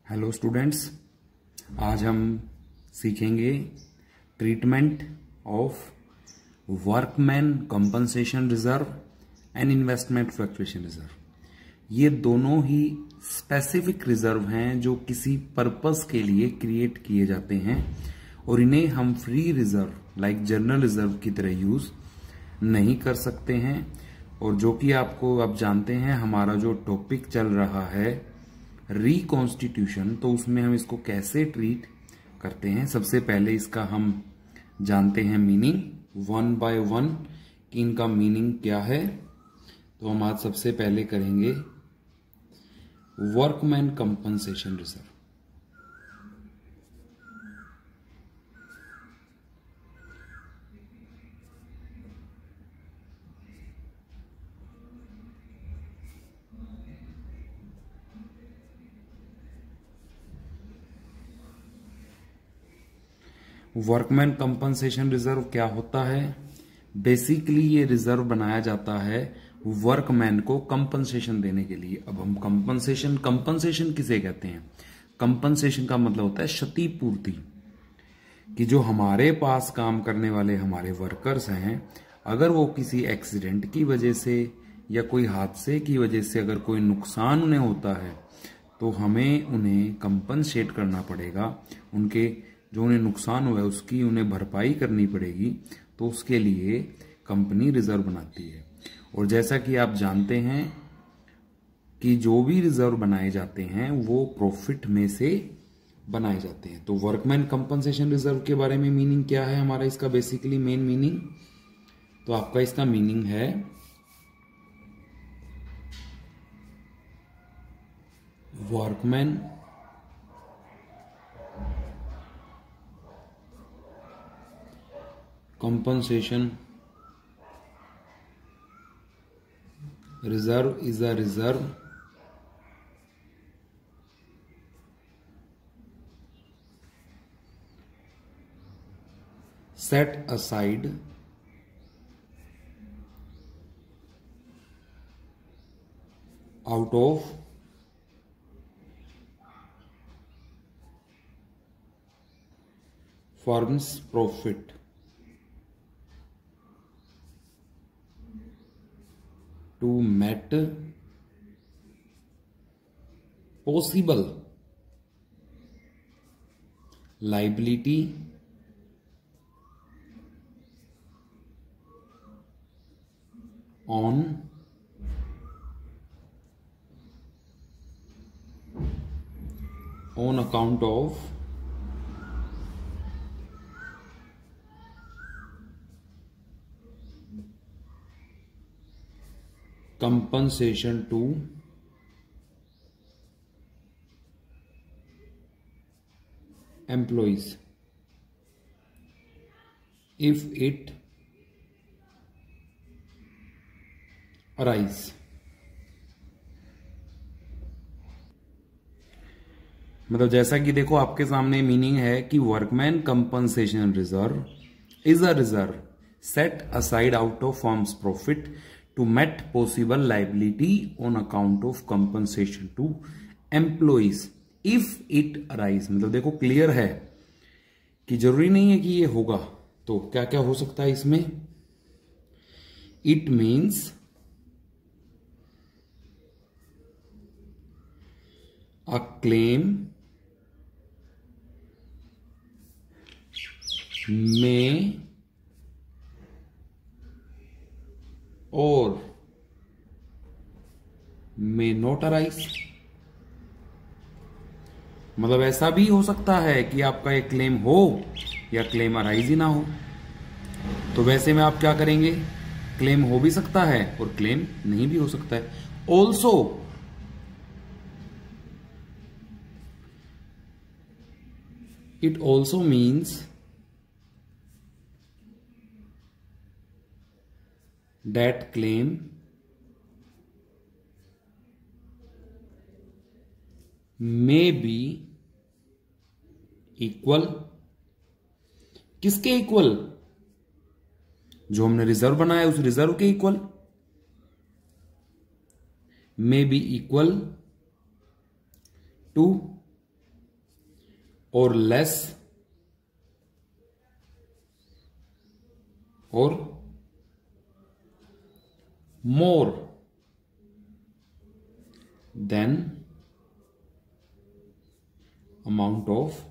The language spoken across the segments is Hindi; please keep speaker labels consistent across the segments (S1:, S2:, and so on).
S1: हेलो स्टूडेंट्स, आज हम सीखेंगे treatment of workman compensation reserve and investment fluctuation reserve. ये दोनों ही स्पेसिफिक रिजर्व हैं जो किसी पर्पस के लिए क्रिएट किए जाते हैं और इन्हें हम free reserve like general reserve की तरह यूज नहीं कर सकते हैं। और जो कि आपको अब जानते हैं, हमारा जो टॉपिक चल रहा है रिकॉन्स्टिट्यूशन, तो उसमें हम इसको कैसे ट्रीट करते हैं। सबसे पहले इसका हम जानते हैं मीनिंग वन बाय वन कि इनका मीनिंग क्या है। तो हम आज सबसे पहले करेंगे workman compensation reserve. Workman compensation reserve क्या होता है? बेसिकली ये रिजर्व बनाया जाता है वर्कमैन को कंपनसेशन देने के लिए। अब हम कंपनसेशन किसे कहते हैं? कंपनसेशन का मतलब होता है क्षतिपूर्ति, कि जो हमारे पास काम करने वाले हमारे वर्कर्स हैं, अगर वो किसी एक्सीडेंट की वजह से या कोई हादसे की वजह से अगर कोई नुकसान उन्हें होता है तो हमें उन्हें कंपनसेट करना पड़ेगा। उनके जो उन्हें नुकसान हुआ है उसकी उन्हें भरपाई करनी पड़ेगी। तो उसके लिए कंपनी रिजर्व बनाती है। और जैसा कि आप जानते हैं कि जो भी रिजर्व बनाए जाते हैं वो प्रॉफिट में से बनाए जाते हैं। तो वर्कमैन कंपनसेशन रिजर्व के बारे में मीनिंग क्या है हमारा, इसका बेसिकली मेन मीनिंग, तो आपका इसका मीनिंग है workman compensation reserve is a reserve set aside out of firm's profit to meet possible liability on account of compensation to employees if it arise। मतलब जैसा कि देखो आपके सामने मीनिंग है कि workman compensation reserve is a reserve set aside out of firms profit to meet possible liability on account of compensation to employees if it arise। मतलब देखो क्लियर है कि जरूरी नहीं है कि ये होगा, तो क्या क्या हो सकता है इसमें। It means a claim may or may not arise। मतलब ऐसा भी हो सकता है कि आपका एक क्लेम हो या क्लेम अराइज ही ना हो। तो वैसे में आप क्या करेंगे, क्लेम हो भी सकता है और क्लेम नहीं भी हो सकता है। Also it also means that claim may be equal, किसके इक्वल? जो हमने रिजर्व बनाया उस रिजर्व के equal. may be equal to और लेस और more than amount of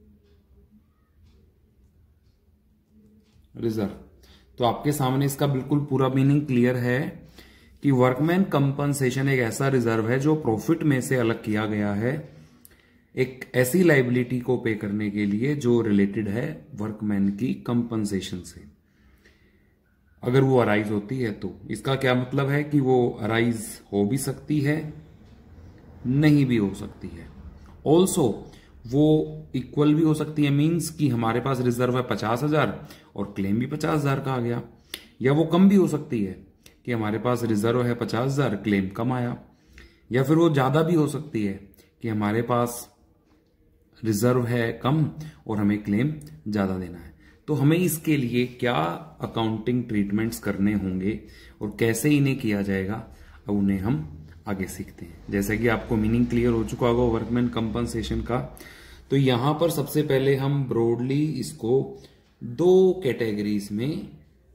S1: reserve. तो आपके सामने इसका बिल्कुल पूरा मीनिंग क्लियर है कि वर्कमैन कंपनसेशन एक ऐसा रिजर्व है जो प्रॉफिट में से अलग किया गया है एक ऐसी लाइबिलिटी को पे करने के लिए जो रिलेटेड है वर्कमैन की कंपनसेशन से। अगर वो अराइज होती है तो इसका क्या मतलब है कि वो अराइज हो भी सकती है, नहीं भी हो सकती है। ऑल्सो वो इक्वल भी हो सकती है, मींस कि हमारे पास रिजर्व है 50,000 और क्लेम भी 50,000 का आ गया। या वो कम भी हो सकती है कि हमारे पास रिजर्व है 50,000, क्लेम कम आया। या फिर वो ज्यादा भी हो सकती है कि हमारे पास रिजर्व है कम और हमें क्लेम ज्यादा देना है। तो हमें इसके लिए क्या अकाउंटिंग ट्रीटमेंट्स करने होंगे और कैसे इन्हें किया जाएगा, अब उन्हें हम आगे सीखते हैं। जैसे कि आपको मीनिंग क्लियर हो चुका होगा वर्कमैन कंपनसेशन का। तो यहां पर सबसे पहले हम ब्रॉडली इसको दो कैटेगरीज में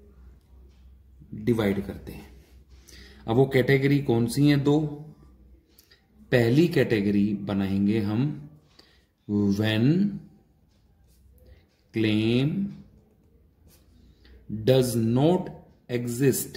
S1: डिवाइड करते हैं। अब वो कैटेगरी कौन सी हैं? दो। पहली कैटेगरी बनाएंगे हम when claim does not exist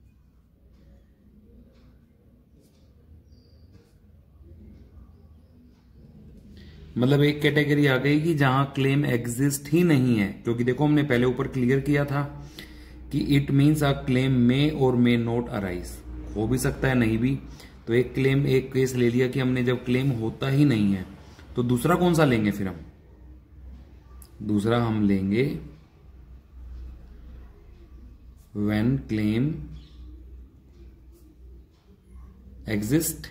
S1: मतलब एक कैटेगरी आ गई कि जहां क्लेम एग्जिस्ट ही नहीं है, क्योंकि देखो हमने पहले ऊपर क्लियर किया था कि it means a claim may और मे नॉट अराइज, हो भी सकता है नहीं भी। तो एक क्लेम, एक केस ले लिया कि हमने जब क्लेम होता ही नहीं है, तो दूसरा कौन सा लेंगे फिर हम? दूसरा हम लेंगे व्हेन क्लेम एग्जिस्ट,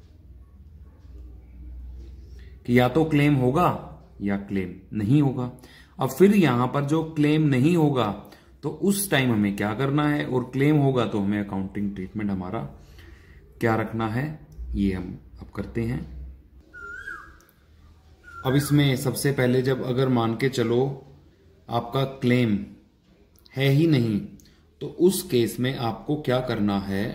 S1: कि या तो क्लेम होगा या क्लेम नहीं होगा। अब फिर यहां पर जो क्लेम नहीं होगा तो उस टाइम हमें क्या करना है, और क्लेम होगा तो हमें अकाउंटिंग ट्रीटमेंट हमारा क्या रखना है, ये हम अब करते हैं। अब इसमें सबसे पहले जब अगर मान के चलो आपका क्लेम है ही नहीं, तो उस केस में आपको क्या करना है,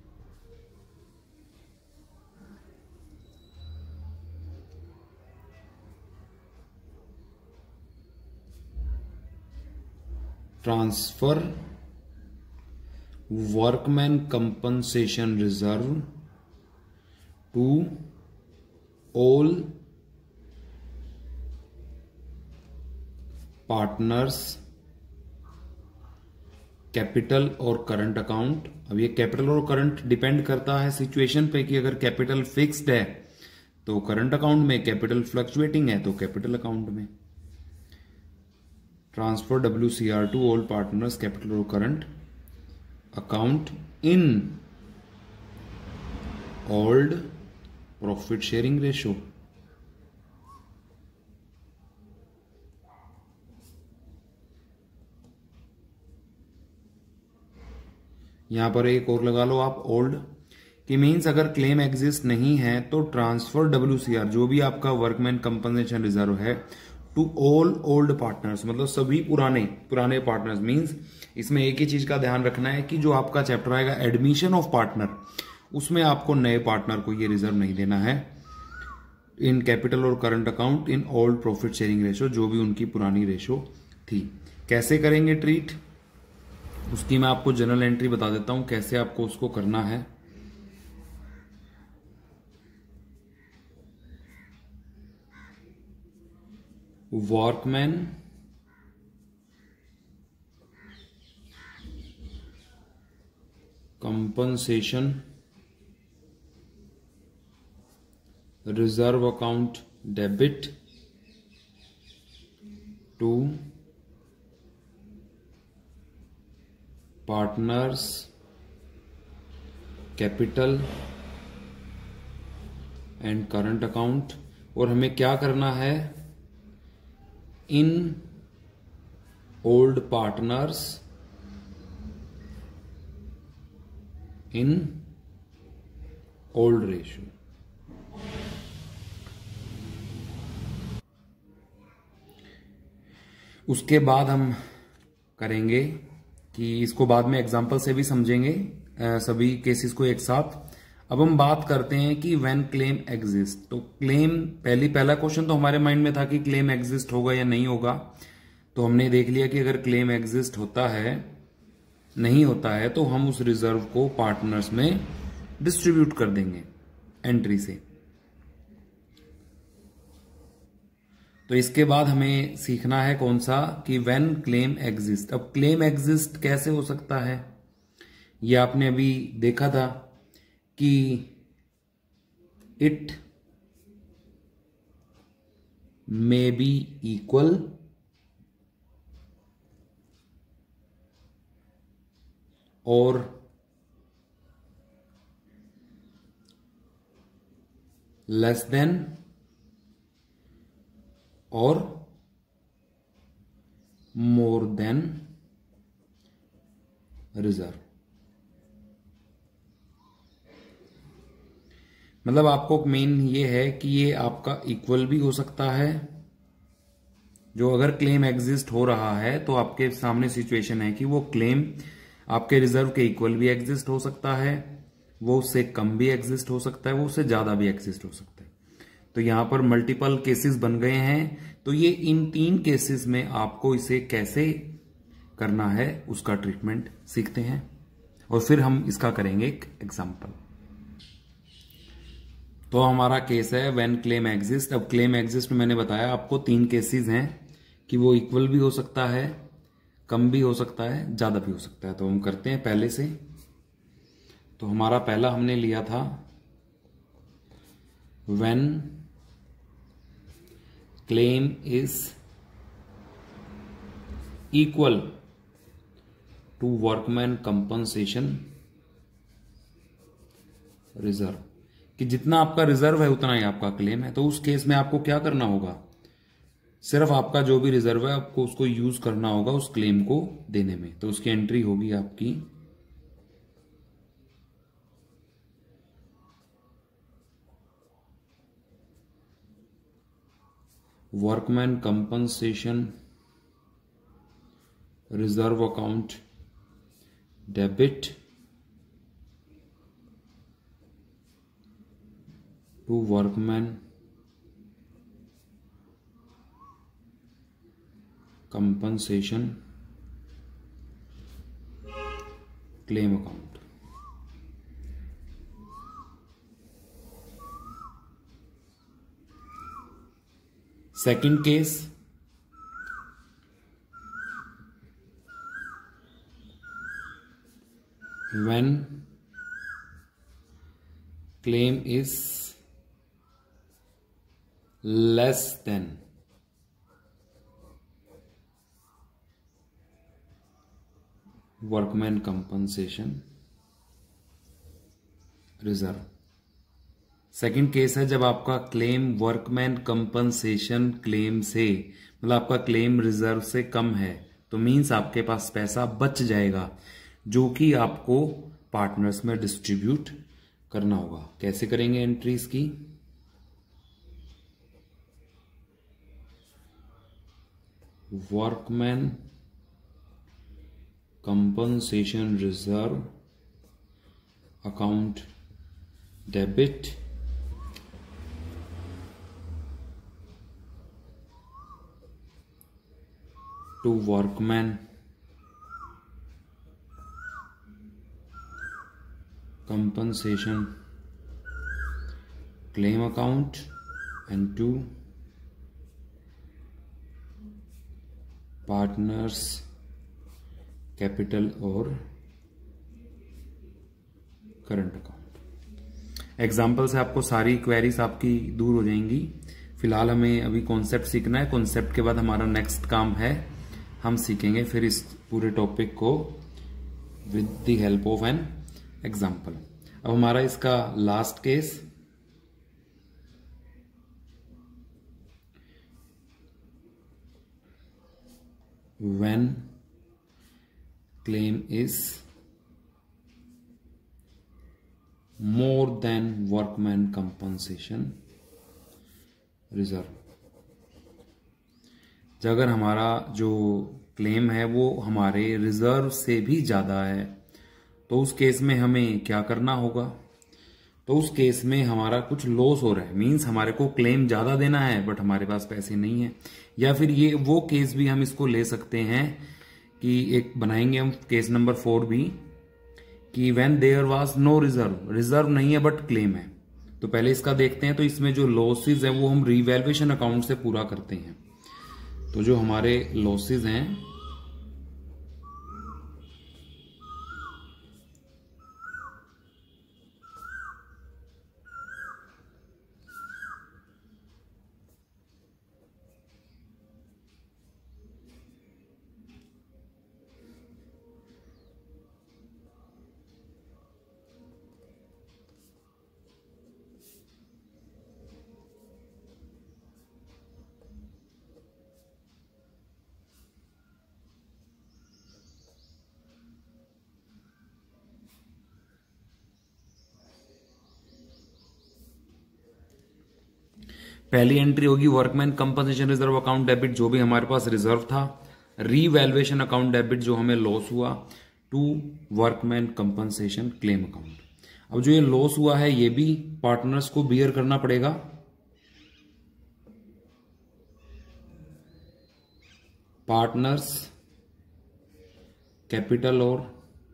S1: transfer workman compensation reserve to all partners capital और करंट अकाउंट। अब ये कैपिटल और करंट डिपेंड करता है सिचुएशन पे कि अगर कैपिटल फिक्स्ड है तो करंट अकाउंट में, कैपिटल फ्लक्चुएटिंग है तो कैपिटल अकाउंट में। Transfer WCR to all partners capital और current account in old profit sharing ratio. यहां पर एक और लगा लो आप, ओल्ड, कि मीन्स अगर क्लेम एग्जिस्ट नहीं है तो ट्रांसफर WCR जो भी आपका वर्कमैन कंपनसेशन रिजर्व है टू ऑल ओल्ड पार्टनर्स, मतलब सभी पुराने पार्टनर्स। मीन्स इसमें एक ही चीज का ध्यान रखना है कि जो आपका चैप्टर आएगा एडमिशन ऑफ पार्टनर, उसमें आपको नए पार्टनर को ये रिजर्व नहीं देना है। इन कैपिटल और current account in old profit sharing ratio, जो भी उनकी पुरानी रेशो थी। कैसे करेंगे ट्रीट, उसकी मैं आपको जनरल एंट्री बता देता हूं कैसे आपको उसको करना है। Workman compensation reserve account debit to partners capital and current account. और हमें क्या करना है, in old partners in old ratio. उसके बाद हम करेंगे कि इसको बाद में एग्जांपल से भी समझेंगे सभी केसेस को एक साथ। अब हम बात करते हैं कि व्हेन क्लेम एग्जिस्ट। तो क्लेम पहला क्वेश्चन तो हमारे माइंड में था कि क्लेम एग्जिस्ट होगा या नहीं होगा। तो हमने देख लिया कि अगर क्लेम एग्जिस्ट होता है, नहीं होता है, तो हम उस रिजर्व को पार्टनर्स में डिस्ट्रीब्यूट कर देंगे एंट्री से। तो इसके बाद हमें सीखना है कौन सा, कि व्हेन क्लेम एग्जिस्ट। अब क्लेम एग्जिस्ट कैसे हो सकता है, ये आपने अभी देखा था कि इट मे बी इक्वल और लेस देन और मोर देन रिजर्व। मतलब आपको मेन ये है कि ये आपका इक्वल भी हो सकता है। जो अगर क्लेम एग्जिस्ट हो रहा है तो आपके सामने सिचुएशन है कि वो क्लेम आपके रिजर्व के इक्वल भी एग्जिस्ट हो सकता है, वो उससे कम भी एग्जिस्ट हो सकता है, वो उससे ज्यादा भी एग्जिस्ट हो सकता है। तो यहां पर मल्टीपल केसेस बन गए हैं। तो ये इन 3 केसेस में आपको इसे कैसे करना है उसका ट्रीटमेंट सीखते हैं और फिर हम इसका करेंगे एक एग्जांपल। तो हमारा केस है व्हेन क्लेम एग्जिस्ट। अब क्लेम एग्जिस्ट में मैंने बताया आपको 3 केसेस हैं कि वो इक्वल भी हो सकता है, कम भी हो सकता है, ज्यादा भी हो सकता है। तो हम करते हैं पहले से। तो हमारा पहला हमने लिया था when claim is equal to workman compensation reserve, कि जितना आपका रिजर्व है उतना ही आपका क्लेम है। तो उस केस में आपको क्या करना होगा, सिर्फ आपका जो भी रिजर्व है आपको उसको यूज करना होगा उस क्लेम को देने में। तो उसकी एंट्री होगी आपकी workman compensation reserve account debit to workman compensation claim account. Second case, when claim is less than workman compensation reserve. Second case है जब आपका क्लेम वर्कमैन कंपनसेशन क्लेम से, मतलब आपका क्लेम रिजर्व से कम है, तो मींस आपके पास पैसा बच जाएगा जो कि आपको पार्टनर्स में डिस्ट्रीब्यूट करना होगा। कैसे करेंगे एंट्रीज की, workman compensation reserve account debit to workman compensation claim account and to partners capital और करंट अकाउंट। एग्जाम्पल से आपको सारी क्वेरीज आपकी दूर हो जाएंगी। फिलहाल हमें अभी कॉन्सेप्ट सीखना है। कॉन्सेप्ट के बाद हमारा नेक्स्ट काम है, हम सीखेंगे फिर इस पूरे टॉपिक को with the help of an example. अब हमारा इसका last case, when claim is more than workman compensation reserve. अगर हमारा जो क्लेम है वो हमारे रिजर्व से भी ज़्यादा है तो उस केस में हमें क्या करना होगा? तो उस केस में हमारा कुछ लॉस हो रहा है, मीन्स हमारे को क्लेम ज़्यादा देना है बट हमारे पास पैसे नहीं है। या फिर ये वो केस भी हम इसको ले सकते हैं कि एक बनाएंगे हम केस नंबर 4 भी, कि when there was no reserve, reserve नहीं है बट क्लेम है। तो पहले इसका देखते हैं। तो इसमें जो लॉसेज है वो हम रीवैल्यूएशन अकाउंट से पूरा करते हैं। तो जो हमारे लॉसेज हैं पहली एंट्री होगी workman compensation reserve account debit, जो भी हमारे पास रिजर्व था, रीवैल्यूएशन अकाउंट डेबिट जो हमें लॉस हुआ, to workman compensation claim account. अब जो ये लॉस हुआ है ये भी पार्टनर्स को बियर करना पड़ेगा। पार्टनर्स कैपिटल और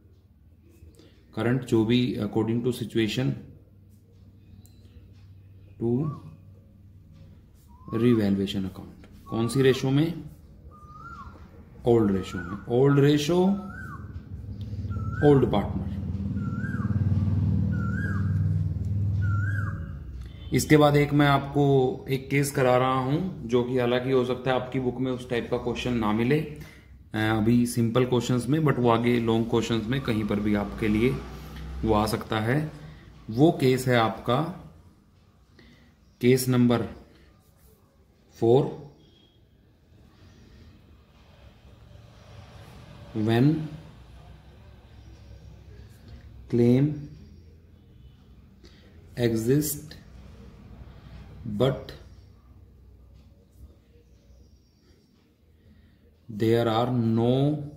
S1: करंट जो भी according to situation to revaluation account. कौन सी रेशो में? ओल्ड रेशो में। Old ratio old partner. इसके बाद एक मैं आपको एक केस करा रहा हूं जो कि हालांकि हो सकता है आपकी बुक में उस टाइप का क्वेश्चन ना मिले अभी सिंपल क्वेश्चंस में, बट वो आगे लॉन्ग क्वेश्चंस में कहीं पर भी आपके लिए वो आ सकता है। वो केस है आपका case number 4, when claim exists but there are no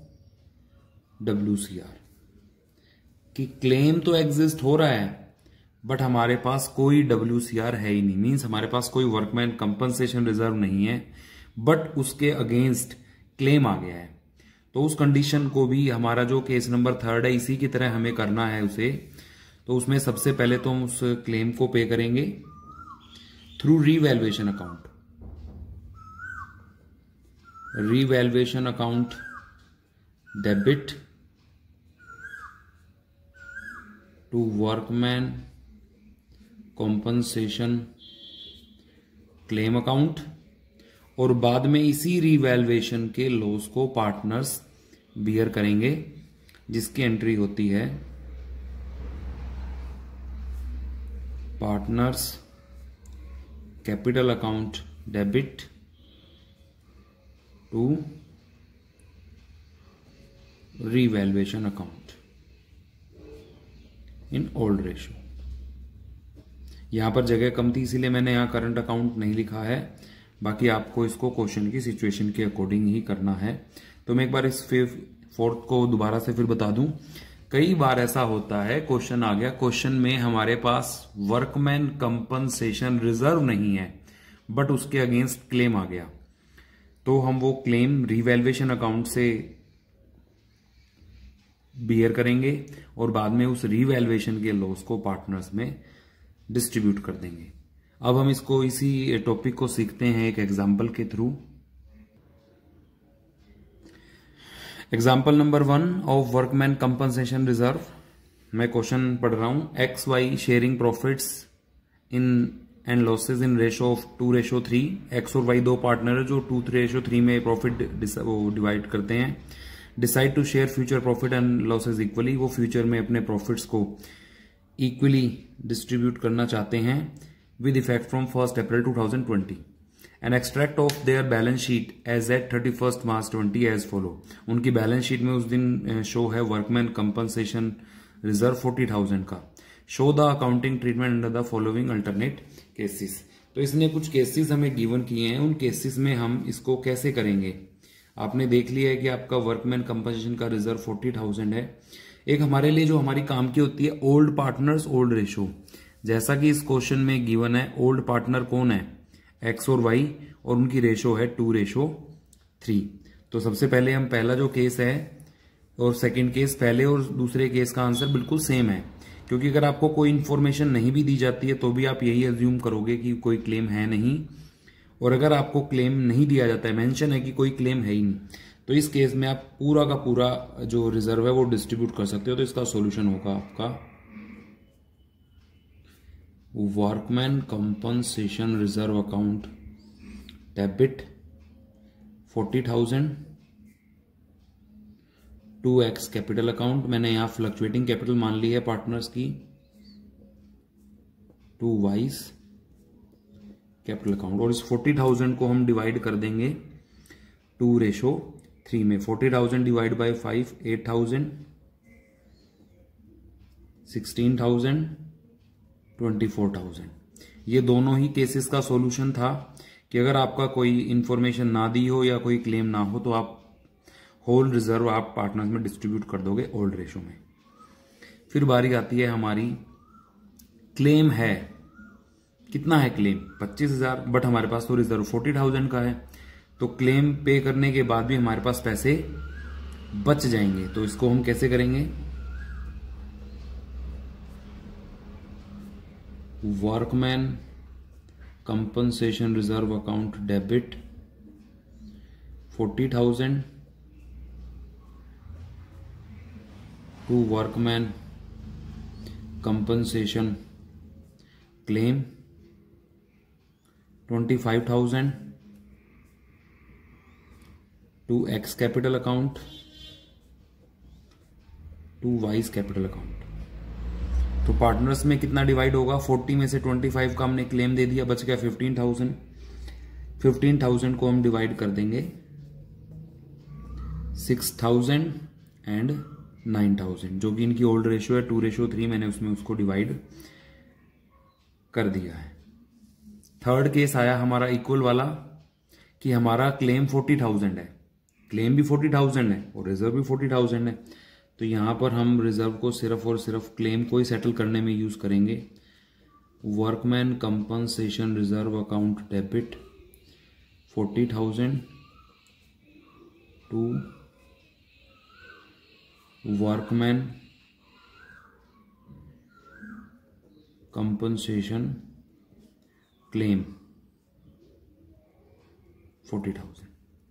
S1: WCR, कि क्लेम तो एग्जिस्ट हो रहा है बट हमारे पास कोई WCR है ही नहीं, मीन्स हमारे पास कोई वर्कमैन कंपनसेशन रिजर्व नहीं है बट उसके अगेंस्ट क्लेम आ गया है। तो उस कंडीशन को भी हमारा जो केस नंबर 3 है इसी की तरह हमें करना है उसे। तो उसमें सबसे पहले तो हम उस क्लेम को पे करेंगे through revaluation account. Revaluation account debit to workman compensation claim account, और बाद में इसी रीवैल्यूएशन के लॉस को पार्टनर्स बियर करेंगे, जिसकी एंट्री होती है partners capital account debit to revaluation account in old ratio. यहां पर जगह कम थी इसीलिए मैंने यहां करंट अकाउंट नहीं लिखा है, बाकी आपको इसको क्वेश्चन की सिचुएशन के अकॉर्डिंग ही करना है। तो मैं एक बार इस 4th को दोबारा से फिर बता दूं। कई बार ऐसा होता है क्वेश्चन आ गया, क्वेश्चन में हमारे पास वर्कमैन कंपनसेशन रिजर्व नहीं है बट उसके अगेंस्ट क्लेम आ गया, तो हम वो क्लेम रीवैल्यूएशन अकाउंट से बियर करेंगे और बाद में उस रीवैल्यूएशन के लॉस को पार्टनर्स में डिस्ट्रीब्यूट कर देंगे। अब हम इसको इसी टॉपिक को सीखते हैं एक एग्जाम्पल के through. Example number 1 of workman compensation reserve. मैं क्वेश्चन पढ़ रहा हूं। X Y sharing profits in and losses in ratio of 2:3। X और वाई दो पार्टनर है जो 2:3 में प्रॉफिट डिवाइड करते हैं। Decide to share future profit and losses equally. वो फ्यूचर में अपने प्रॉफिट्स को इक्वली डिस्ट्रीब्यूट करना चाहते हैं with effect from 1st April 2020. An extract of their balance sheet as at 31st March 20 as follow. उनकी बैलेंस शीट में उस दिन शो है वर्कमैन कंपनसेशन रिजर्व 40,000 का। Show the accounting treatment under the following alternate cases. तो इसने कुछ केसेस हमें गिवन किए हैं, उन केसेस में हम इसको कैसे करेंगे। आपने देख लिया है कि आपका वर्कमैन कंपनसेशन का रिजर्व 40,000 है। एक हमारे लिए जो हमारी काम की होती है ओल्ड पार्टनर्स ओल्ड रेशो, जैसा कि इस क्वेश्चन में गिवन है। ओल्ड पार्टनर कौन है, एक्स और वाई, और उनकी रेशो है 2:3। तो सबसे पहले हम पहला जो केस है और सेकंड केस, पहले और दूसरे केस का आंसर बिल्कुल सेम है, क्योंकि अगर आपको कोई इन्फॉर्मेशन नहीं भी दी जाती है तो भी आप यही अज्यूम करोगे कि कोई क्लेम है नहीं, और अगर आपको क्लेम नहीं दिया जाता है, मेंशन है कि कोई क्लेम है ही नहीं, तो इस केस में आप पूरा का पूरा जो रिजर्व है वो डिस्ट्रीब्यूट कर सकते हो। तो इसका सॉल्यूशन होगा आपका workman compensation reserve account debit 40,000 to X capital account, मैंने यहां फ्लक्चुएटिंग कैपिटल मान ली है पार्टनर्स की, टू वाइज कैपिटल अकाउंट, और इस 40,000 को हम डिवाइड कर देंगे 2:3 में। 40,000 डिवाइड बाय 5 8,000, 16,000, 24,000। ये दोनों ही केसेस का सॉल्यूशन था कि अगर आपका कोई इंफॉर्मेशन ना दी हो या कोई क्लेम ना हो तो आप होल रिजर्व आप पार्टनर्स में डिस्ट्रीब्यूट कर दोगे ओल्ड रेशो में। फिर बारी आती है हमारी, क्लेम है, कितना है क्लेम 25,000, बट हमारे पास तो रिजर्व 40,000 का है, तो क्लेम पे करने के बाद भी हमारे पास पैसे बच जाएंगे। तो इसको हम कैसे करेंगे, workman compensation reserve account debit 40,000 to workman compensation claim 25,000 to X capital account to Y's capital account. तो पार्टनर्स में कितना डिवाइड होगा, 40 में से 25 का हमने क्लेम दे दिया, बच गया 15,000। 15,000 को हम डिवाइड कर देंगे 6,000 एंड 9,000, जो कि इनकी ओल्ड रेशियो है 2:3, मैंने उसमें उसको डिवाइड कर दिया है। थर्ड केस आया हमारा इक्वल वाला कि हमारा क्लेम 40,000 है, क्लेम भी 40,000 है और रिजर्व भी 40,000 है। तो यहां पर हम रिजर्व को सिर्फ और सिर्फ क्लेम को ही सेटल करने में यूज करेंगे। Workman compensation reserve account debit 40,000 to workman compensation claim 40,000।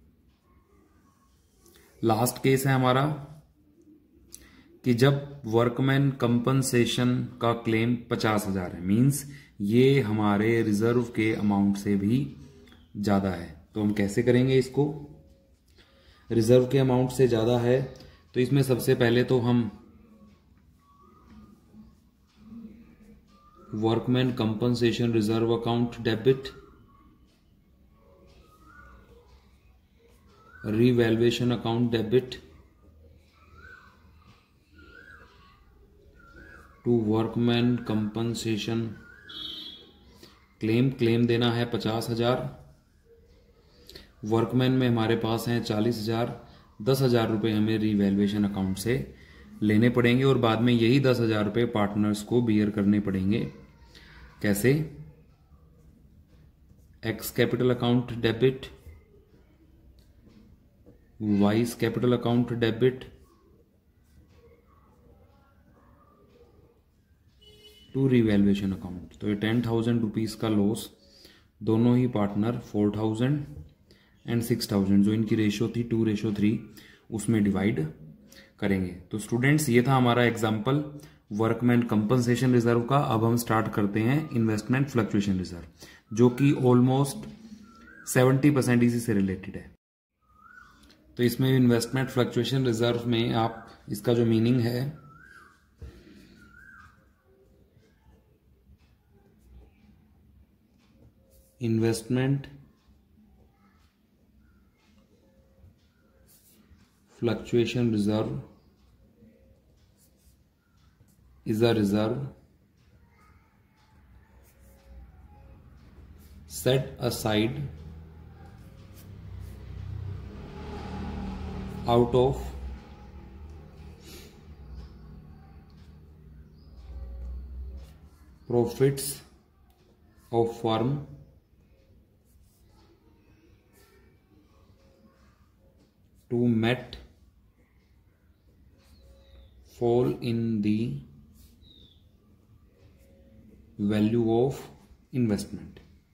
S1: Last case है हमारा कि जब वर्कमैन कंपनसेशन का क्लेम 50,000 है, मींस ये हमारे रिजर्व के अमाउंट से भी ज्यादा है। तो हम कैसे करेंगे इसको, रिजर्व के अमाउंट से ज्यादा है तो इसमें सबसे पहले तो हम workman compensation reserve account debit revaluation account debit to workman compensation claim देना है 50,000, वर्कमैन में हमारे पास हैं 40,000, 10,000 रुपए हमें रीवैल्यूएशन अकाउंट से लेने पड़ेंगे और बाद में यही 10,000 रुपए पार्टनर्स को बियर करने पड़ेंगे। कैसे, X capital account debit Y's capital account debit to revaluation account. तो ये 10,000 रुपीज का लॉस दोनों ही पार्टनर 4,000 एंड 6,000 जो इनकी रेशियो थी 2:3 उसमें डिवाइड करेंगे। तो स्टूडेंट्स ये था हमारा एग्जांपल वर्कमैन कंपनसेशन रिजर्व का। अब हम स्टार्ट करते हैं इन्वेस्टमेंट फ्लक्चुएशन रिजर्व जो कि ऑलमोस्ट 70% इसी से रिलेटेड है। तो इसमें इन्वेस्टमेंट फ्लक्चुएशन रिजर्व में आप इसका जो मीनिंग है, investment fluctuation reserve is a reserve set aside out of profits of firm to meet fall in the value of investment।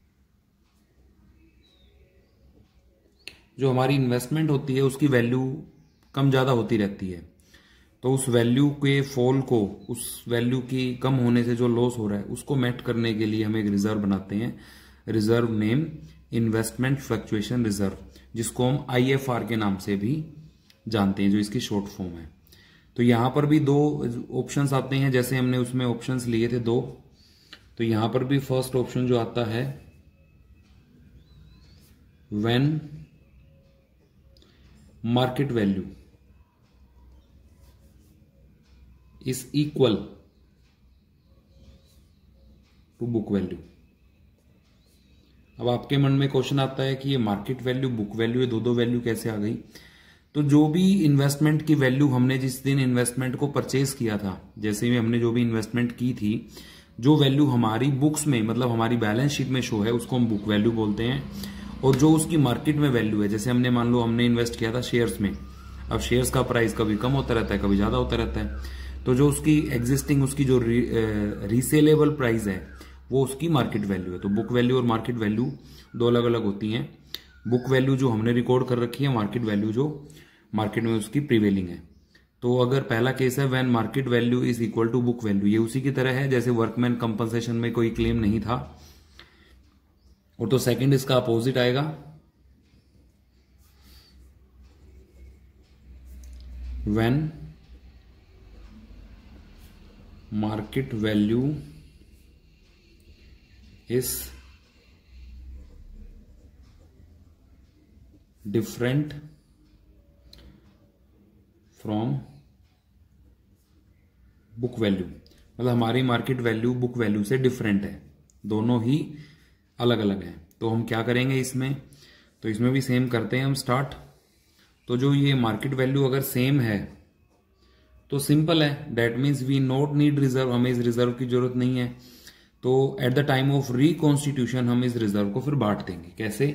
S1: जो हमारी इन्वेस्टमेंट होती है उसकी वैल्यू कम ज़्यादा होती रहती है, तो उस वैल्यू के फॉल को, उस वैल्यू की कम होने से जो लॉस हो रहा है उसको मैट करने के लिए हम एक रिजर्व बनाते हैं। Reserve name investment fluctuation reserve, जिसको हम IFR के नाम से भी जानते हैं, जो इसकी शॉर्ट फॉर्म है। तो यहां पर भी दो ऑप्शंस आते हैं, जैसे हमने उसमें ऑप्शंस लिए थे दो, तो यहां पर भी फर्स्ट ऑप्शन जो आता है when market value is equal to book value. अब आपके मन में क्वेश्चन आता है कि ये मार्केट वैल्यू, बुक वैल्यू, ये दो वैल्यू कैसे आ गई? तो जो भी इन्वेस्टमेंट की वैल्यू हमने जिस दिन इन्वेस्टमेंट को परचेज किया था, जैसे भी हमने जो भी इन्वेस्टमेंट की थी, जो वैल्यू हमारी बुक्स में, मतलब हमारी बैलेंस शीट में शो है, उसको हम बुक वैल्यू बोलते हैं। और जो उसकी मार्केट में वैल्यू है, जैसे हमने मान लो हमने इन्वेस्ट किया था शेयर्स में, अब शेयर्स का प्राइस कभी कम होता रहता है, कभी ज्यादा होता रहता है, तो जो उसकी एग्जिस्टिंग, उसकी जो रीसेलेबल प्राइस है वो उसकी मार्केट वैल्यू है। तो बुक वैल्यू और मार्केट वैल्यू दो अलग अलग होती हैं। बुक वैल्यू जो हमने रिकॉर्ड कर रखी है, मार्केट वैल्यू जो मार्केट में उसकी प्रिवेलिंग है। तो अगर पहला केस है when market value is equal to book value, ये उसी की तरह है जैसे वर्कमैन कंपनसेशन में कोई क्लेम नहीं था। और तो सेकंड इसका अपोजिट आएगा, when market value is different from book value, मतलब हमारी मार्केट वैल्यू बुक वैल्यू से डिफरेंट है, दोनों ही अलग अलग हैं। तो हम क्या करेंगे इसमें? तो इसमें भी सेम करते हैं हम स्टार्ट। तो जो ये मार्केट वैल्यू अगर सेम है तो सिंपल है, that means we not need reserve, हमें इस रिजर्व की जरूरत नहीं है। तो at the time of reconstitution हम इस रिजर्व को फिर बांट देंगे। कैसे?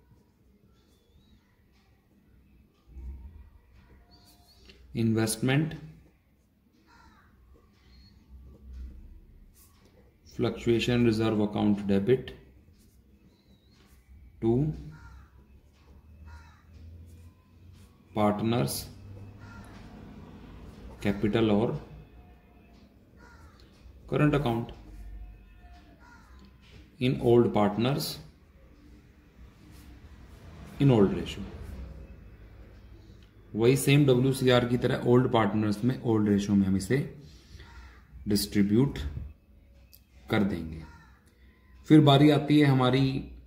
S1: Investment fluctuation reserve account debit to partners capital और current account in old partners in old ratio. वही सेम WCR की तरह ओल्ड पार्टनर्स में ओल्ड रेशियो में हम इसे डिस्ट्रीब्यूट कर देंगे। फिर बारी आती है हमारी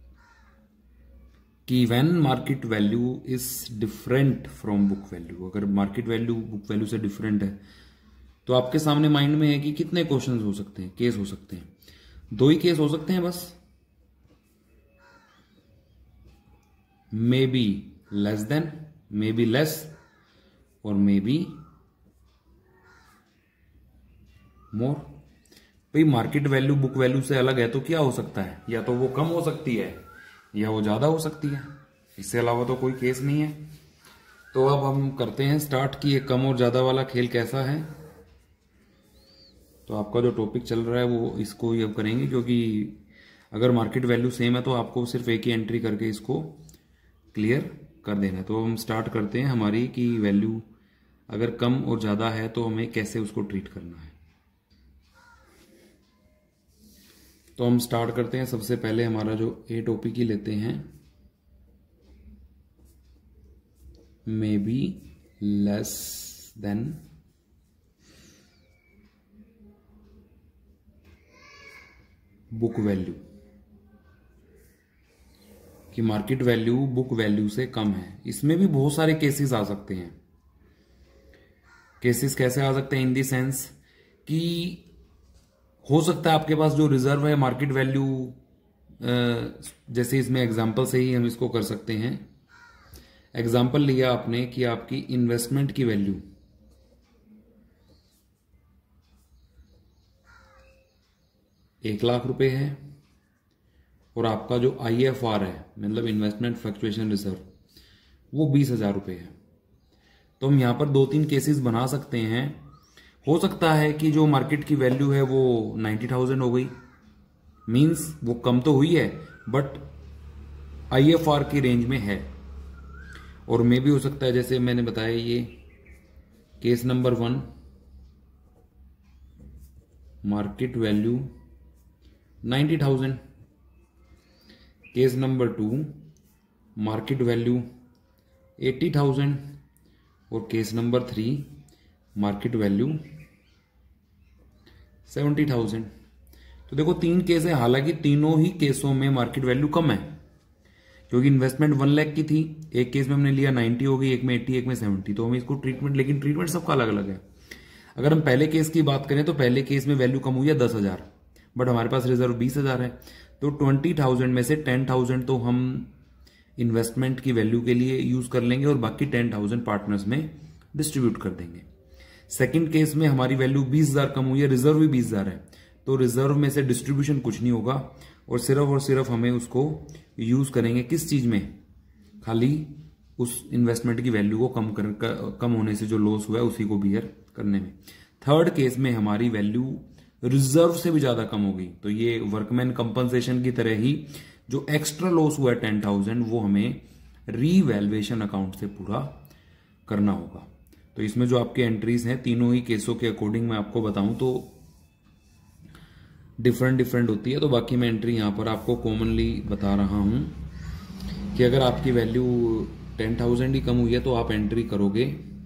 S1: कि when market value is different from book value. अगर मार्केट वैल्यू बुक वैल्यू से डिफरेंट है तो आपके सामने माइंड में है कि कितने क्वेश्चंस हो सकते हैं, केस हो सकते हैं? दो ही केस हो सकते हैं बस, may be less than, may be less और मे बी मोर। भाई मार्केट वैल्यू बुक वैल्यू से अलग है तो क्या हो सकता है? या तो वो कम हो सकती है या वो ज्यादा हो सकती है, इससे अलावा तो कोई केस नहीं है। तो अब हम करते हैं स्टार्ट कि ये कम और ज्यादा वाला खेल कैसा है। तो आपका जो टॉपिक चल रहा है वो इसको ही अब करेंगे, क्योंकि अगर मार्केट वैल्यू सेम है तो आपको सिर्फ एक ही एंट्री करके इसको क्लियर कर देना है। तो हम स्टार्ट करते हैं हमारी कि वैल्यू अगर कम और ज्यादा है तो हमें कैसे उसको ट्रीट करना है। तो हम स्टार्ट करते हैं। सबसे पहले हमारा जो ए टॉपिक ही लेते हैं, may be less than book value, कि मार्केट वैल्यू बुक वैल्यू से कम है। इसमें भी बहुत सारे केसेस आ सकते हैं। केसेस कैसे आ सकते हैं? इन दी सेंस कि हो सकता है आपके पास जो रिजर्व है मार्केट वैल्यू जैसे इसमें एग्जांपल से ही हम इसको कर सकते हैं। एग्जांपल लिया आपने कि आपकी इन्वेस्टमेंट की वैल्यू 1,00,000 रुपए है और आपका जो IFR है, मतलब इन्वेस्टमेंट फ्लक्चुएशन रिजर्व, वो 20,000 रुपए है। तो हम यहां पर 2-3 केसेस बना सकते हैं। हो सकता है कि जो मार्केट की वैल्यू है वो 90,000 हो गई, मींस वो कम तो हुई है बट IFR की रेंज में है। और मे भी हो सकता है, जैसे मैंने बताया, ये case number 1 market value 90,000, case number 2 market value 80,000 और केस नंबर 3 मार्केट वैल्यू 70,000। तो देखो 3 केस है, हालांकि तीनों ही केसों में मार्केट वैल्यू कम है, क्योंकि इन्वेस्टमेंट 1 लाख की थी, एक केस में हमने लिया 90 हो गई, एक में 80, एक में 70। तो हमें इसको ट्रीटमेंट, लेकिन ट्रीटमेंट सबका अलग अलग है। अगर हम पहले केस की बात करें तो पहले केस में वैल्यू कम हुई है 10,000, बट हमारे पास रिजर्व 20,000 है। तो 20,000 में से 10,000 तो हम इन्वेस्टमेंट की वैल्यू के लिए यूज कर लेंगे और बाकी 10,000 पार्टनर्स में डिस्ट्रीब्यूट कर देंगे। सेकंड केस में हमारी वैल्यू 20,000 कम हुई है, रिजर्व भी 20,000 है, तो रिजर्व में से डिस्ट्रीब्यूशन कुछ नहीं होगा और सिर्फ हमें उसको यूज करेंगे किस चीज में, खाली उस इन्वेस्टमेंट की वैल्यू को कम होने से जो लॉस हुआ है उसी को बियर करने में। थर्ड केस में हमारी वैल्यू रिजर्व से भी ज्यादा कम होगी, तो ये वर्कमैन कंपनसेशन की तरह ही जो एक्स्ट्रा लॉस हुआ है 10,000 वो हमें रीवैल्यूएशन अकाउंट से पूरा करना होगा। तो इसमें जो आपके एंट्रीज हैं तीनों ही केसों के अकॉर्डिंग मैं आपको बताऊं तो डिफरेंट होती है। तो बाकी मैं एंट्री यहां पर आपको कॉमनली बता रहा हूं कि अगर आपकी वैल्यू 10,000 ही कम हुई है तो आप एंट्री करोगे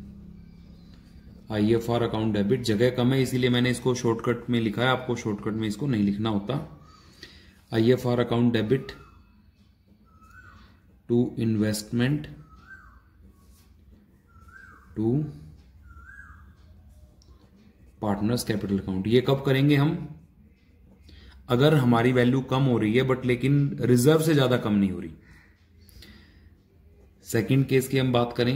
S1: IFR अकाउंट डेबिट। जगह कम है इसीलिए मैंने इसको शॉर्टकट में लिखा है, आपको शॉर्टकट में इसको नहीं लिखना होता। IFR account debit to investment to partners capital account. ये कब करेंगे हम, अगर हमारी वैल्यू कम हो रही है बट लेकिन रिजर्व से ज्यादा कम नहीं हो रही। सेकंड केस की हम बात करें,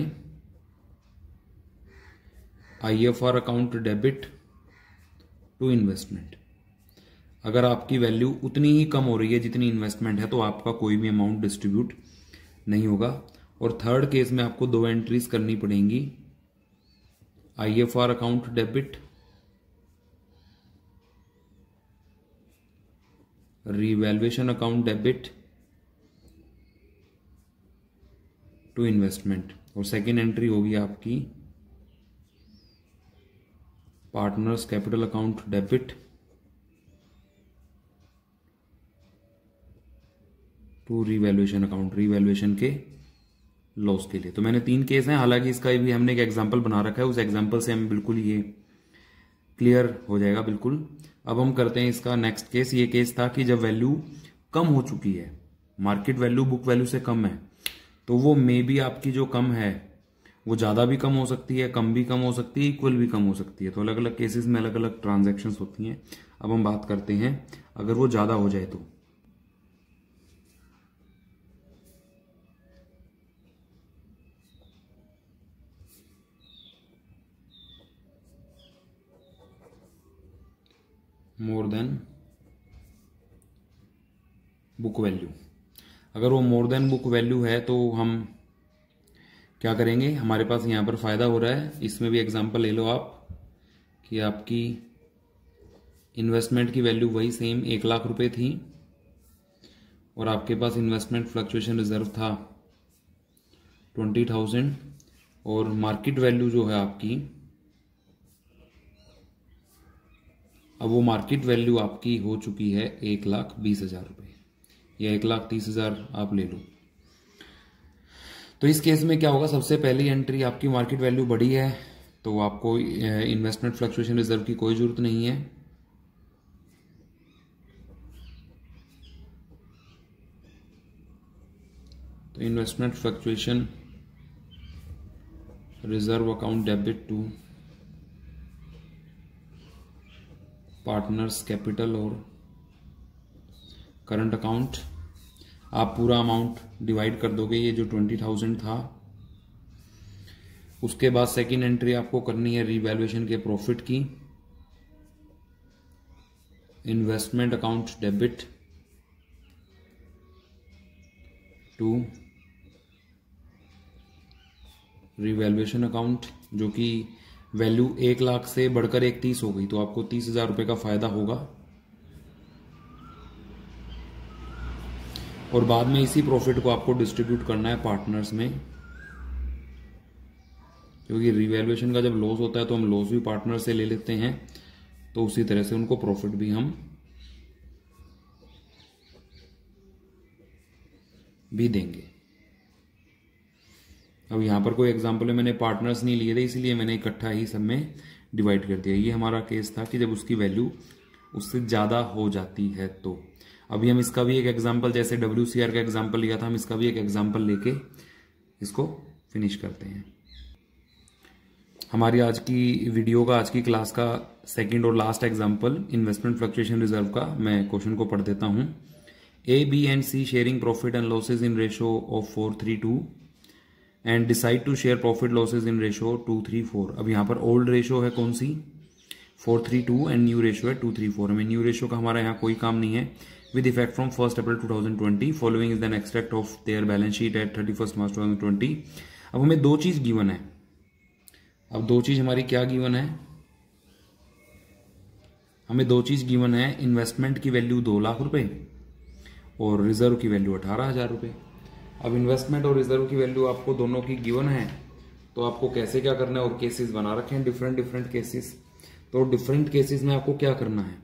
S1: IFR account debit to investment. अगर आपकी वैल्यू उतनी ही कम हो रही है जितनी इन्वेस्टमेंट है तो आपका कोई भी अमाउंट डिस्ट्रीब्यूट नहीं होगा। और थर्ड केस में आपको 2 एंट्रीज करनी पड़ेंगी, IFR account debit revaluation account debit to investment, और सेकेंड एंट्री होगी आपकी partners capital account debit to revaluation account, revaluation के लॉस के लिए। तो मैंने 3 केस हैं, हालांकि इसका भी हमने एक एग्जांपल बना रखा है, उस एग्जांपल से हम बिल्कुल ये क्लियर हो जाएगा बिल्कुल। अब हम करते हैं इसका नेक्स्ट केस। ये केस था कि जब वैल्यू कम हो चुकी है, मार्केट वैल्यू बुक वैल्यू से कम है, तो वो मे बी आपकी जो कम है वो ज्यादा भी कम हो सकती है, कम भी कम हो सकती है, इक्वल भी कम हो सकती है। तो अलग अलग केसेस में अलग अलग ट्रांजैक्शंस होती हैं। अब हम बात करते हैं अगर वो ज्यादा हो जाए तो। मोर देन बुक वैल्यू, अगर वो मोर देन बुक वैल्यू है तो हम क्या करेंगे, हमारे पास यहां पर फायदा हो रहा है। इसमें भी एग्जांपल ले लो आप कि आपकी इन्वेस्टमेंट की वैल्यू वही सेम 1,00,000 रुपए थी और आपके पास इन्वेस्टमेंट फ्लक्चुएशन रिजर्व था 20,000 और मार्केट वैल्यू जो है आपकी, अब वो मार्केट वैल्यू आपकी हो चुकी है 1,20,000 रुपए या 1,30,000 आप ले लो। तो इस केस में क्या होगा, सबसे पहली एंट्री आपकी मार्केट वैल्यू बढ़ी है तो आपको इन्वेस्टमेंट फ्लक्चुएशन रिजर्व की कोई जरूरत नहीं है। तो investment fluctuation reserve account debit to partners capital और करंट अकाउंट, आप पूरा अमाउंट डिवाइड कर दोगे, ये जो 20,000 था। उसके बाद सेकंड एंट्री आपको करनी है रीवैल्यूएशन के प्रॉफिट की। Investment account debit to revaluation account, जो कि वैल्यू 1 लाख से बढ़कर 1,30,000 हो गई, तो आपको 30,000 रुपए का फायदा होगा। और बाद में इसी प्रॉफिट को आपको डिस्ट्रीब्यूट करना है पार्टनर्स में, क्योंकि रिवैल्यूएशन का जब लॉस होता है तो हम लॉस भी पार्टनर से ले लेते हैं, तो उसी तरह से उनको प्रॉफिट भी हम भी देंगे। अब यहां पर कोई एग्जांपल में मैंने पार्टनर्स नहीं लिए थे, इसलिए मैंने इकट्ठा ही सब में डिवाइड कर दिया। ये हमारा केस था कि जब उसकी वैल्यू उससे ज्यादा हो जाती है। तो अभी हम इसका भी एक एग्जांपल, जैसे WCR का एग्जांपल लिया था, हम इसका भी एक एग्जांपल लेके इसको फिनिश करते हैं। हमारी आज की वीडियो का, आज की क्लास का सेकंड और last example investment fluctuation reserve का, मैं क्वेश्चन को पढ़ देता हूं। A, B and C sharing profit and losses in ratio of 4:3:2 and decide to share profit losses in ratio 2:3:4। अब यहाँ पर ओल्ड रेशियो है कौन सी, 4:3:2 एंड न्यू रेशियो है 2:3:4। हमें न्यू रेशियो का हमारा यहाँ कोई काम नहीं है। With effect from 1 April 2020 following is an extract of their balance sheet at 31 March 2020। अब हमें दो चीज गिवन है। अब दो चीज हमारी क्या गिवन है, हमें दो चीज गिवन है। इन्वेस्टमेंट की वैल्यू 2 लाख रुपए और रिजर्व की वैल्यू 18,000 रुपए। अब इन्वेस्टमेंट और रिजर्व की वैल्यू आपको दोनों की गिवन है, तो आपको कैसे क्या करना है, और केसेस बना रखे हैं डिफरेंट केसेस। तो डिफरेंट केसेस में आपको क्या करना है,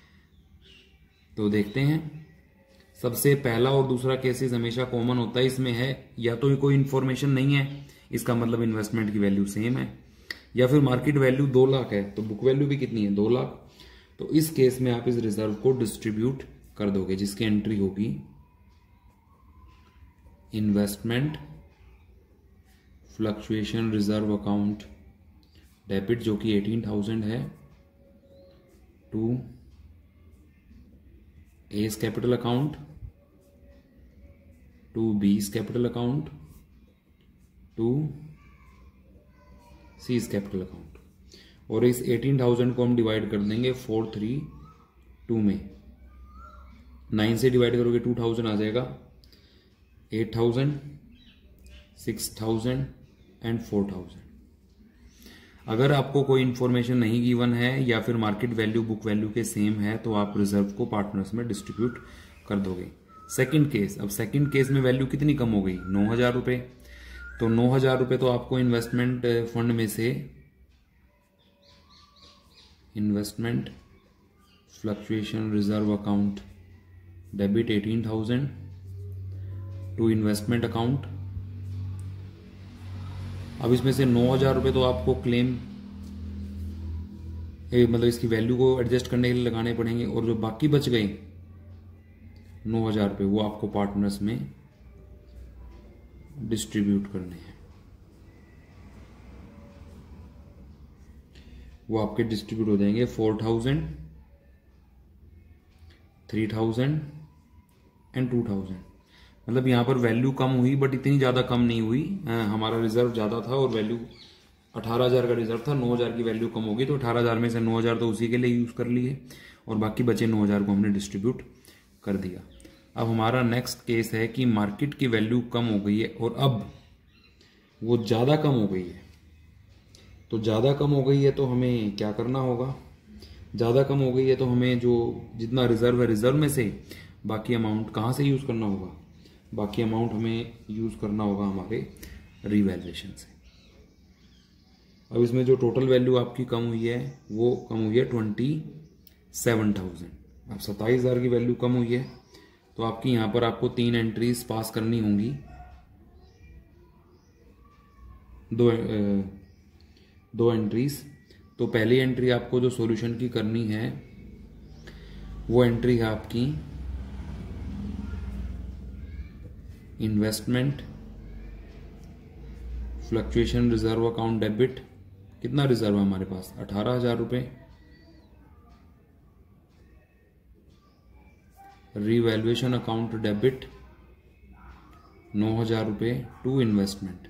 S1: तो देखते हैं। सबसे पहला और दूसरा केसेस हमेशा कॉमन होता है। इसमें है या तो कोई इंफॉर्मेशन नहीं है, इसका मतलब इन्वेस्टमेंट की वैल्यू सेम है, या फिर मार्केट वैल्यू 2 लाख है तो बुक वैल्यू भी कितनी है, 2 लाख। तो इस केस में आप इस रिजर्व को डिस्ट्रीब्यूट कर दोगे, जिसकी एंट्री होगी investment fluctuation reserve account debit, जो कि 18,000 है, to A's capital account, to B's capital account, to C's capital account. और इस 18,000 को हम डिवाइड कर देंगे 4:3:2 में। 9 से डिवाइड करोगे 2,000 आ जाएगा, 8,000, 6,000 एंड 4,000। अगर आपको कोई इंफॉर्मेशन नहीं गिवन है या फिर मार्केट वैल्यू बुक वैल्यू के सेम है, तो आप रिजर्व को पार्टनर्स में डिस्ट्रीब्यूट कर दोगे। सेकंड केस, अब सेकंड केस में वैल्यू कितनी कम हो गई, 9,000 रुपए। तो 9,000 रुपए तो आपको इन्वेस्टमेंट फंड में से, investment fluctuation reserve account debit 18,000 to investment account. अब इसमें से 9,000 रुपए तो आपको क्लेम, मतलब इसकी वैल्यू को एडजस्ट करने के लिए लगाने पड़ेंगे, और जो बाकी बच गए 9,000 रुपए वो आपको पार्टनर्स में डिस्ट्रीब्यूट करने हैं। वो आपके डिस्ट्रीब्यूट हो जाएंगे 4,000, 3,000 एंड 2,000। मतलब यहां पर वैल्यू कम हुई, बट इतनी ज्यादा कम नहीं हुई। हमारा रिजर्व ज्यादा था और वैल्यू 18,000 का रिजर्व था, 9,000 की वैल्यू कम होगी, तो 18,000 में से 9,000 तो उसी के लिए यूज कर लिए और बाकी बचे 9,000 को हमने डिस्ट्रीब्यूट कर दिया। अब हमारा नेक्स्ट केस है कि मार्केट की वैल्यू कम हो गई है और अब वो ज्यादा कम हो गई है। तो ज्यादा कम हो गई है तो हमें क्या करना होगा, ज्यादा कम हो गई है तो हमें जो जितना रिजर्व है, रिजर्व में से बाकी अमाउंट कहां से यूज करना होगा, बाकी अमाउंट हमें यूज करना होगा हमारे रिवैल्यूएशन से। अब इसमें जो टोटल वैल्यू आपकी कम हुई है वो कम हुई है 27,000। अब 27,000 की वैल्यू कम हुई है तो आपकी यहां पर आपको 3 एंट्रीज पास करनी होंगी, दो एंट्रीज। तो पहली एंट्री आपको जो सॉल्यूशन की करनी है वो एंट्री है आपकी investment fluctuation reserve account debit. कितना रिजर्व है हमारे पास, 18,000 रुपए, रीवैल्यूएशन अकाउंट डेबिट 9,000 रुपये टू इन्वेस्टमेंट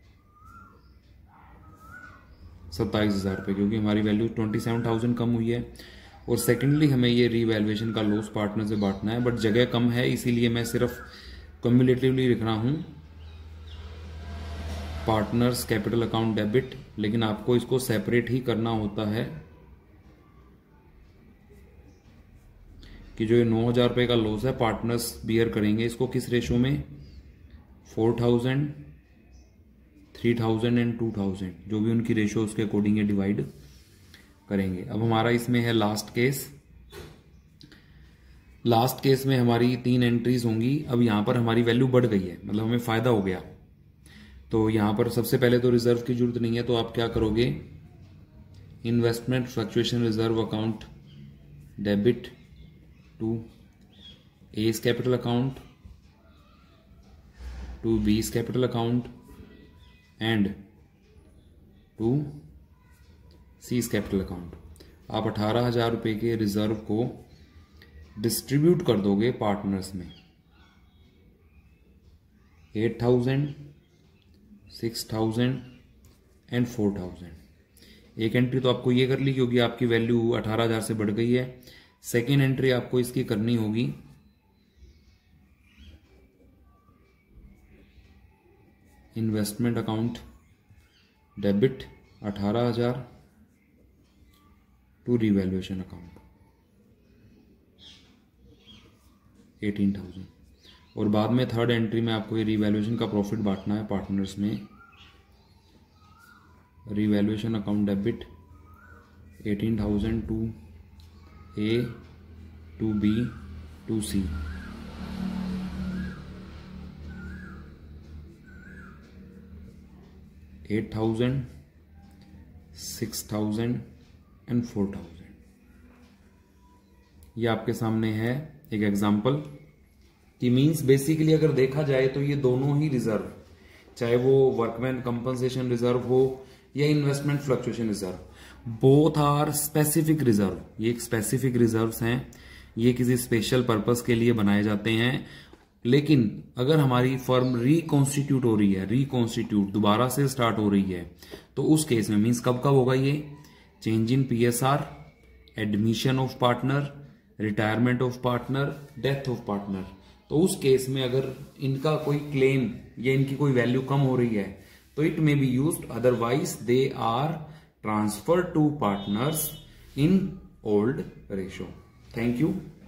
S1: 27,000 रुपये, क्योंकि हमारी वैल्यू 27,000 कम हुई है। और सेकेंडली हमें ये रीवैल्यूएशन का लॉस पार्टनर से बांटना है, बट जगह कम है इसीलिए मैं सिर्फ कम्युलेटिवली लिख रहा हूं पार्टनर्स कैपिटल अकाउंट डेबिट, लेकिन आपको इसको सेपरेट ही करना होता है कि जो ये 9,000 रुपये का लॉस है पार्टनर्स बियर करेंगे इसको किस रेशो में, 4,000, 3,000 एंड 2,000, जो भी उनकी रेशो उसके अकॉर्डिंग ये डिवाइड करेंगे। अब हमारा इसमें है लास्ट केस। लास्ट केस में हमारी 3 एंट्रीज होंगी। अब यहां पर हमारी वैल्यू बढ़ गई है, मतलब हमें फायदा हो गया। तो यहां पर सबसे पहले तो रिजर्व की जरूरत नहीं है, तो आप क्या करोगे, investment fluctuation reserve account debit to A's capital account to B's capital account and to C's capital account. आप 18,000 रुपये के रिजर्व को डिस्ट्रीब्यूट कर दोगे पार्टनर्स में, 8,000, 6,000 एंड 4,000। एक एंट्री तो आपको ये कर ली क्योंकि आपकी वैल्यू 18,000 से बढ़ गई है। सेकेंड एंट्री आपको इसकी करनी होगी investment account debit 18,000 to revaluation account 18,000। और बाद में थर्ड एंट्री में आपको ये रिवैल्यूएशन का प्रॉफिट बांटना है पार्टनर्स में, revaluation account debit 18,000 to A to B to C, $8,000, $6,000 and 4,000। ये आपके सामने है एक एग्जांपल कि मींस बेसिकली अगर देखा जाए तो ये दोनों ही रिजर्व, चाहे वो वर्कमैन कंपनसेशन रिजर्व हो या investment fluctuation reserve, both are specific reserve. ये एक स्पेसिफिक रिजर्व्स हैं, ये किसी स्पेशल पर्पस के लिए बनाए जाते हैं। लेकिन अगर हमारी फर्म रिकॉन्स्टिट्यूट हो रही है, रिकॉन्स्टिट्यूट दोबारा से स्टार्ट हो रही है, तो उस केस में मींस कब कब होगा ये, change in PSR, admission of partner, retirement of partner, death of partner. तो उस केस में अगर इनका कोई क्लेम या इनकी कोई वैल्यू कम हो रही है तो it may be used, otherwise they are transfer to partners in old ratio. Thank you.